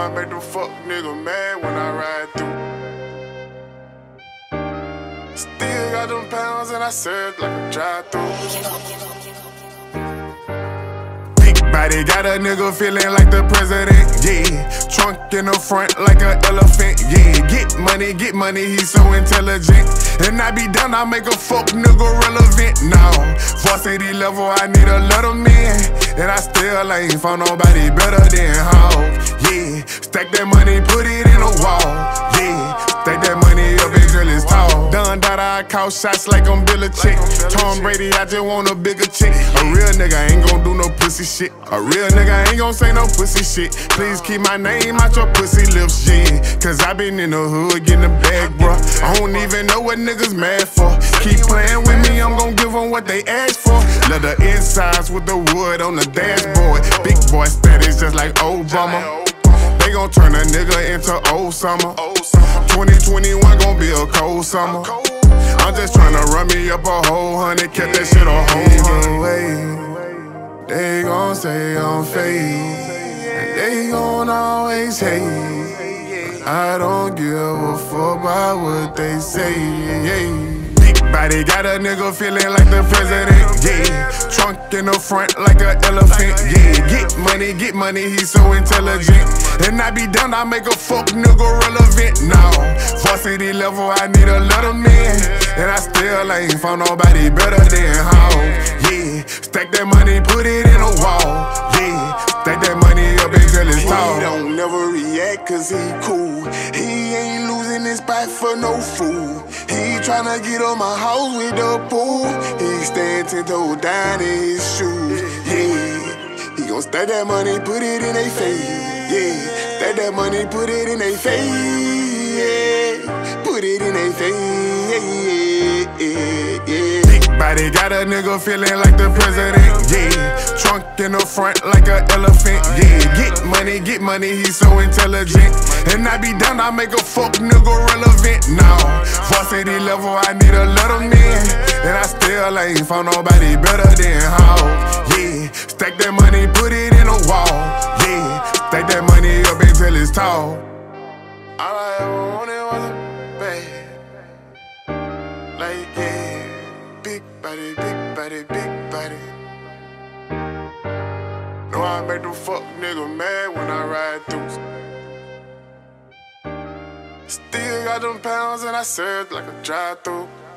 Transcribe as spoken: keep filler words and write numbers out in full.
I make them fuck nigga mad when I ride through. Still got them pounds and I serve like a drive-through. Body got a nigga feeling like the president, yeah. Trunk in the front like an elephant, yeah. Get money, get money, he's so intelligent. And I be down, I make a fuck nigga relevant. Now, varsity level, I need a little man. And I still ain't found nobody better than Hog, yeah. Stack that money, put it in a wall, yeah. Stack that money up until it's tall. Done that, I call shots like I'm Bill Chick. Tom Brady, I just want a bigger chick. A real nigga ain't gon' do no pussy shit. A real nigga ain't gon' say no pussy shit. Please keep my name out your pussy lips, yeah. Cause I been in the hood getting the bag, bruh. I don't even know what niggas mad for. Keep playing with me, I'm gon' give them what they ask for. Leather insides with the wood on the dashboard. Big boy status just like Obama. They gon' turn a nigga into old summer. twenty twenty-one gon' be a cold summer. I'm just tryna run me up a whole hundred, kept that shit a whole hundred. They gon' say I'm fake, and they gon' always hate. I don't give a fuck about what they say, yeah. Big body got a nigga feeling like the president, yeah. Trunk in the front like an elephant, yeah. Get money, get money, he's so intelligent. And I be down, I make a fuck nigga relevant. Now, varsity level, I need a little man. And I still ain't found nobody better than Hog, yeah. Stack that money, put it in a wall, yeah. Stack that money up until it's tall. He don't never react cause he cool. He ain't losing his spot for no fool. He tryna get on my house with the pool. He stand ten toes down in his shoes, yeah. He gon' stack that money, put it in they face, yeah. Stack that money, put it in they face, yeah. Put it in they face, yeah, yeah, yeah. Big body got a nigga feeling like the president, yeah. Trunk in the front like an elephant, yeah. Get money, get money, he's so intelligent. And I be down, I make a fuck nigga relevant. Now, varsity level, I need a little man. And I still ain't found nobody better than Hog, yeah. Stack that money, put it in a wall, yeah. Stack that money up until it's tall. All I ever wanted was a bag. Like, yeah. Big body, big body, big body. Know I make them fuck nigga mad when I ride through. Still got them pounds and I serve like a drive-through.